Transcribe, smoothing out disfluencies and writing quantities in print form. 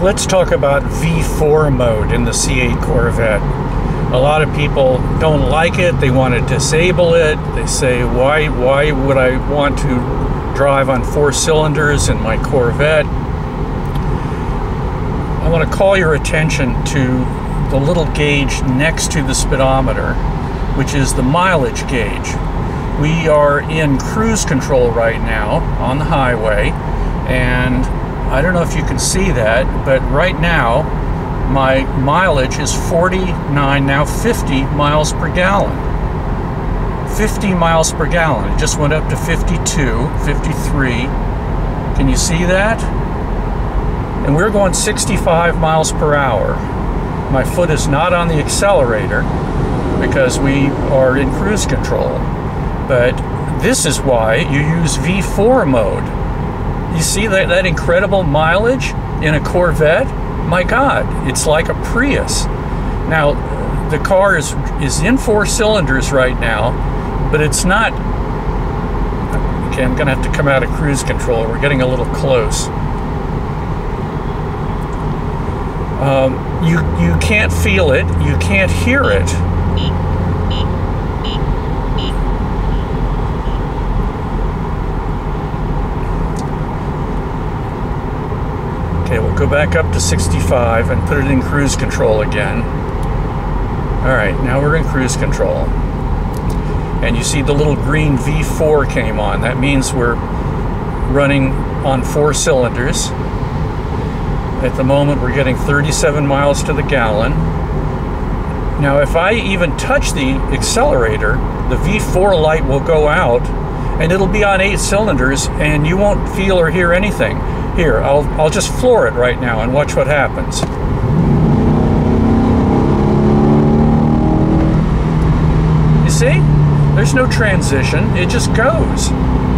let's talk about V4 mode in the C8 Corvette. A lot of people don't like it. They want to disable it. They say, why would I want to drive on 4 cylinders in my Corvette? I want to call your attention to the little gauge next to the speedometer, which is the mileage gauge. We are in cruise control right now on the highway, and I don't know if you can see that, but right now my mileage is 49, now 50 miles per gallon. 50 miles per gallon. It just went up to 52, 53. Can you see that? And we're going 65 miles per hour. My foot is not on the accelerator because we are in cruise control. But this is why you use V4 mode. You see that incredible mileage in a Corvette? My God, it's like a Prius. Now, the car is in 4 cylinders right now, but it's not. Okay, I'm gonna have to come out of cruise control. We're getting a little close. You can't feel it, you can't hear it. Okay, we'll go back up to 65 and put it in cruise control again. All right, now we're in cruise control. And you see the little green V4 came on. That means we're running on 4 cylinders. At the moment, we're getting 37 miles to the gallon. Now, if I even touch the accelerator, the V4 light will go out, and it'll be on 8 cylinders, and you won't feel or hear anything. Here, I'll just floor it right now and watch what happens. You see? There's no transition. It just goes.